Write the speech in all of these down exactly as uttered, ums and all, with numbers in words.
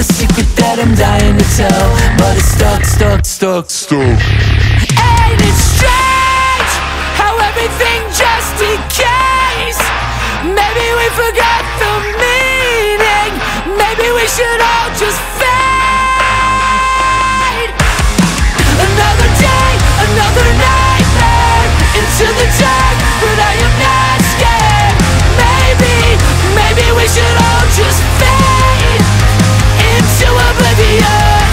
a secret that I'm dying to tell, but it's stuck, stuck, stuck, stuck. Ain't it strange how everything just decays? Maybe we forgot the meaning. Maybe we should all just fade. Another day, another nightmare, into the dark, but I am not scared. Maybe, maybe we should all just fade into oblivion.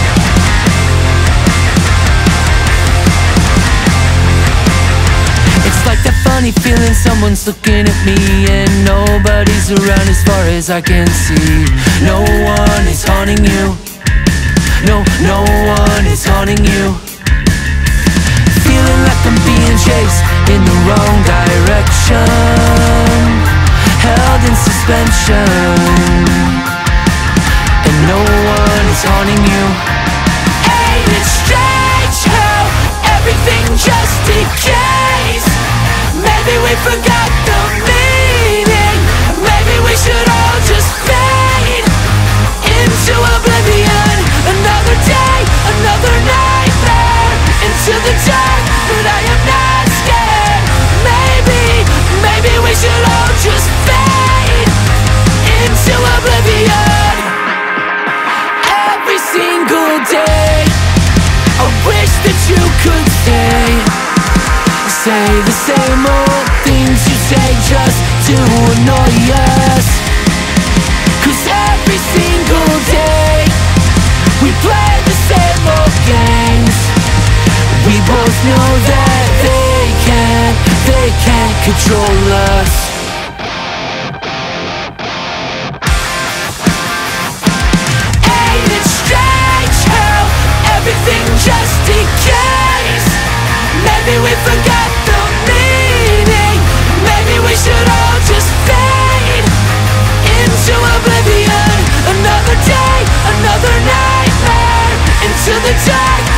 It's like that funny feeling someone's looking at me and nobody's around as far as I can see. No one is haunting you. No, no one is haunting you. Feeling like I'm being chased in the wrong direction, held in suspension, and no one is haunting you. Ain't it strange how everything just decays? Maybe we forgot the meaning. Maybe we should all just fade into oblivion. Another day, another nightmare, into the dark, but I am not scared. Maybe, maybe we should all just fade into oblivion. Every single day I wish that you could stay. Say the same old things you say just to annoy us. Cause every single day we play the same old games. We both know that they can't, they can't control us. Ain't it strange how everything just decays? Maybe we forgot the meaning. Maybe we should all just fade into oblivion. Another day, another nightmare, into the dark,